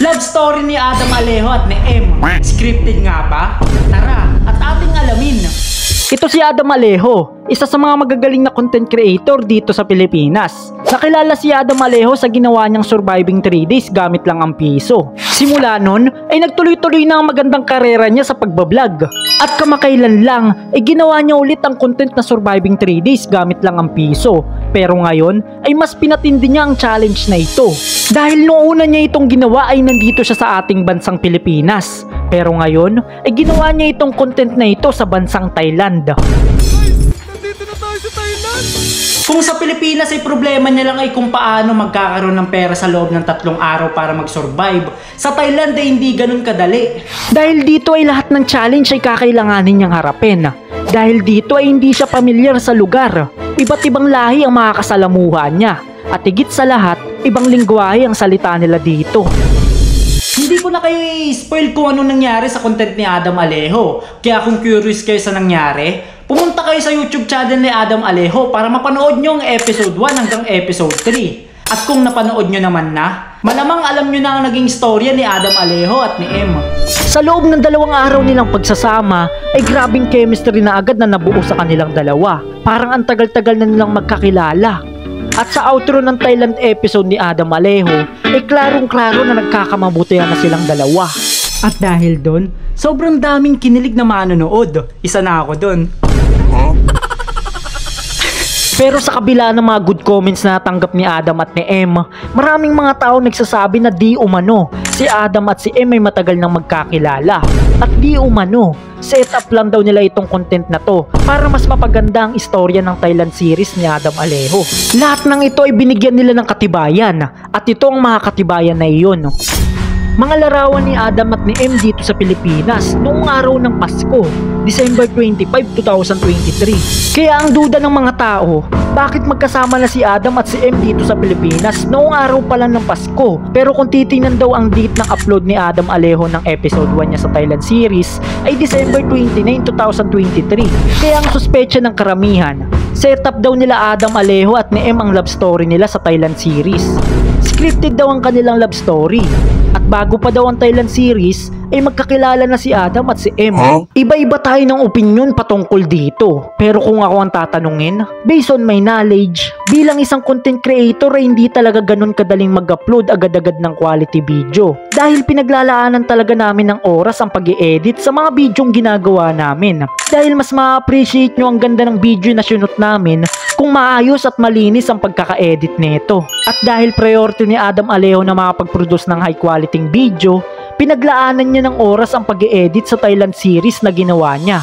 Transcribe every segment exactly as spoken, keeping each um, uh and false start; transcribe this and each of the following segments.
Love story ni Adam Alejo at ni M. Scripted nga ba? Tara, at ating alamin. Ito si Adam Alejo, isa sa mga magagaling na content creator dito sa Pilipinas. Nakilala si Adam Alejo sa ginawa niyang surviving three days gamit lang ang piso. Simula nun ay nagtuloy-tuloy na ang magandang karera niya sa pagbablog. At kamakailan lang ay ginawa niya ulit ang content na surviving three days gamit lang ang piso. Pero ngayon ay mas pinatindi niya ang challenge na ito. Dahil noong una niya itong ginawa ay nandito siya sa ating bansang Pilipinas. Pero ngayon ay ginawa niya itong content na ito sa bansang Thailand. Nandito na tayo sa Thailand! Kung sa Pilipinas ay problema niya lang ay kung paano magkakaroon ng pera sa loob ng tatlong araw para mag-survive, sa Thailand ay hindi ganun kadali. Dahil dito ay lahat ng challenge ay kakailanganin niyang harapin. Dahil dito ay hindi siya pamilyar sa lugar. Iba't ibang lahi ang makakasalamuhan niya. At higit sa lahat, ibang lingwahe ang salita nila dito. Hindi ko na kayo i-spoil kung ano nangyari sa content ni Adam Alejo. Kaya kung curious kayo sa nangyari, pumunta kayo sa YouTube channel ni Adam Alejo para mapanood nyo ang episode one hanggang episode three. At kung napanood nyo naman na, malamang alam nyo na ang naging storya ni Adam Alejo at ni M. Sa loob ng dalawang araw nilang pagsasama, ay grabing chemistry na agad na nabuo sa kanilang dalawa. Parang ang tagal-tagal na nilang magkakilala. At sa outro ng Thailand episode ni Adam Alejo, ay klarong-klaro na nagkakamabutihan na silang dalawa. At dahil doon, sobrang daming kinilig na manonood. Isa na ako doon. Huh? Pero sa kabila ng mga good comments na natanggap ni Adam at ni M, maraming mga tao nagsasabi na di umano si Adam at si M ay matagal nang magkakilala. At di umano, set up lang daw nila itong content na to para mas mapaganda ang istorya ng Thailand series ni Adam Alejo. Lahat ng ito ay binigyan nila ng katibayan at ito ang mga katibayan na iyon. Mga larawan ni Adam at ni M dito sa Pilipinas noong araw ng Pasko, December twenty-fifth, two thousand twenty-three. Kaya ang duda ng mga tao, bakit magkasama na si Adam at si M dito sa Pilipinas noong araw pa lang ng Pasko? Pero kung titingnan daw ang date ng upload ni Adam Alejo ng episode one niya sa Thailand series ay December twenty-ninth, two thousand twenty-three. Kaya ang suspecha ng karamihan, setup daw nila Adam Alejo at ni M ang love story nila sa Thailand series. Scripted daw ang kanilang love story. At bago pa daw ang Thailand series, ay magkakilala na si Adam at si M. Huh? Iba-iba tayo ng opinion patungkol dito. Pero kung ako ang tatanungin, based on my knowledge, bilang isang content creator ay hindi talaga ganun kadaling mag-upload agad-agad ng quality video. Dahil pinaglalaanan talaga namin ng oras ang pag-i-edit sa mga bidyong ginagawa namin. Dahil mas ma-appreciate nyo ang ganda ng video na sinut namin kung maayos at malinis ang pagkaka-edit nito. At dahil priority ni Adam Alejo na makapag-produce ng high quality video, pinaglaanan niya ng oras ang pag-i-edit sa Thailand series na ginawa niya.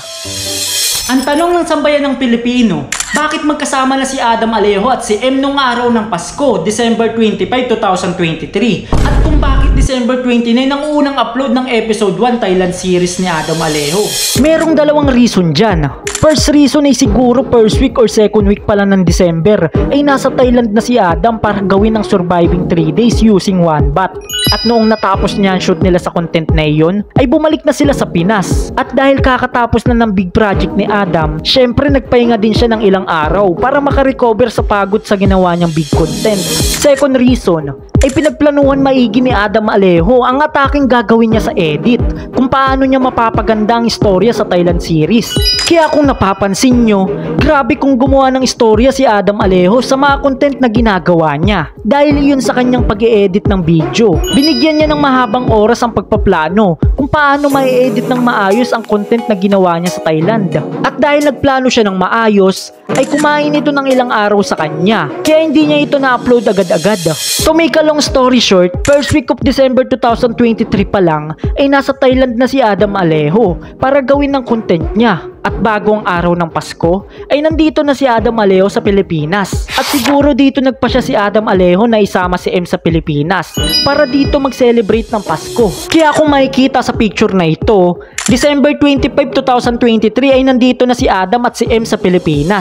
Ang tanong ng sambayan ng Pilipino, bakit magkasama na si Adam Alejo at si M nung araw ng Pasko, December twenty-fifth, two thousand twenty-three? At kung bakit December twenty-ninth ang unang upload ng episode one Thailand series ni Adam Alejo? Merong dalawang reason dyan. First reason ay siguro first week or second week pa lang ng December ay nasa Thailand na si Adam para gawin ang surviving three days using one bot. At noong natapos niya ang shoot nila sa content na iyon, ay bumalik na sila sa Pinas. At dahil kakatapos na ng big project ni Adam, syempre nagpahinga din siya ng ilang araw para makarecover sa pagod sa ginawa niyang big content. Second reason, ay pinagplanuhan maigi ni Adam Alejo ang ataking gagawin niya sa edit kung paano niya mapapaganda ang istorya sa Thailand series. Kaya kung napapansin nyo, grabe kung gumawa ng istorya si Adam Alejo sa mga content na ginagawa niya. Dahil iyon sa kanyang pag-i-edit ng video. Binigyan niya ng mahabang oras ang pagpaplano kung paano mai-edit ng maayos ang content na ginawa niya sa Thailand. At dahil nagplano siya ng maayos, ay kumain ito ng ilang araw sa kanya. Kaya hindi niya ito na-upload agad-agad. To make a long story short, first week of December two thousand twenty-three pa lang ay nasa Thailand na si Adam Alejo para gawin ng content niya. At bago ang araw ng Pasko, ay nandito na si Adam Alejo sa Pilipinas. At siguro dito nagpa siya si Adam Alejo na isama si M sa Pilipinas para dito mag-celebrate ng Pasko. Kaya kung makikita sa picture na ito, December twenty-fifth, two thousand twenty-three ay nandito na si Adam at si M sa Pilipinas.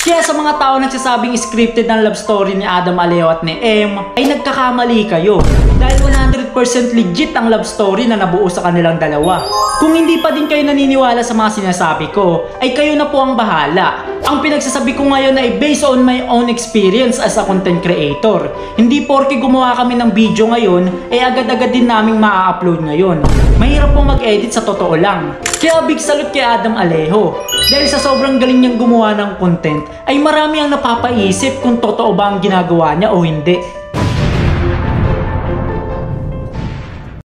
Kaya sa mga tao nagsasabing scripted ang love story ni Adam Alejo at ni Em, ay nagkakamali kayo. Dahil one hundred percent legit ang love story na nabuo sa kanilang dalawa. Kung hindi pa din kayo naniniwala sa mga sinasabi ko, ay kayo na po ang bahala. Ang pinagsasabi ko ngayon ay based on my own experience as a content creator. Hindi porke gumawa kami ng video ngayon, ay agad-agad din naming maa-upload ngayon. Mahirap pong mag-edit sa totoo lang. Kaya big salute kay Adam Alejo. Dahil sa sobrang galing niyang gumawa ng content, ay marami ang napapaisip kung totoo ba ang ginagawa niya o hindi.